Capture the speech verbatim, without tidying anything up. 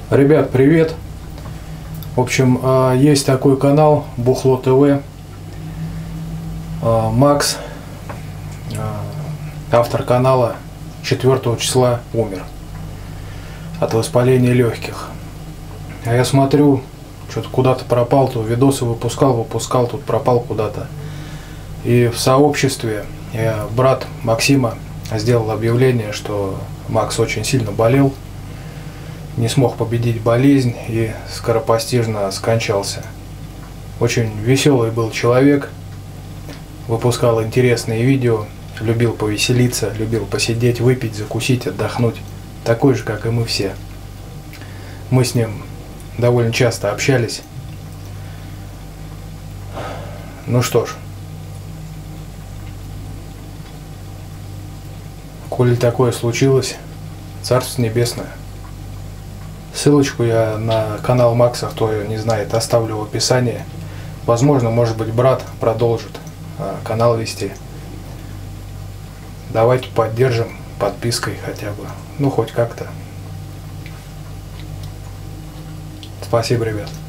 Ребят, привет! В общем, есть такой канал Бухло ТВ. Макс, автор канала, четвёртого числа умер от воспаления легких. А я смотрю, что-то куда-то пропал, то видосы выпускал, выпускал, тут пропал куда-то. И в сообществе я, брат Максима сделал объявление, что Макс очень сильно болел, не смог победить болезнь и скоропостижно скончался. Очень веселый был человек, выпускал интересные видео, любил повеселиться, любил посидеть, выпить, закусить, отдохнуть. Такой же, как и мы все. Мы с ним довольно часто общались. Ну что ж, коли такое случилось, Царство Небесное. Ссылочку я на канал Макса, кто не знает, оставлю в описании. Возможно, может быть, брат продолжит а, канал вести. Давайте поддержим подпиской хотя бы. Ну, хоть как-то. Спасибо, ребят.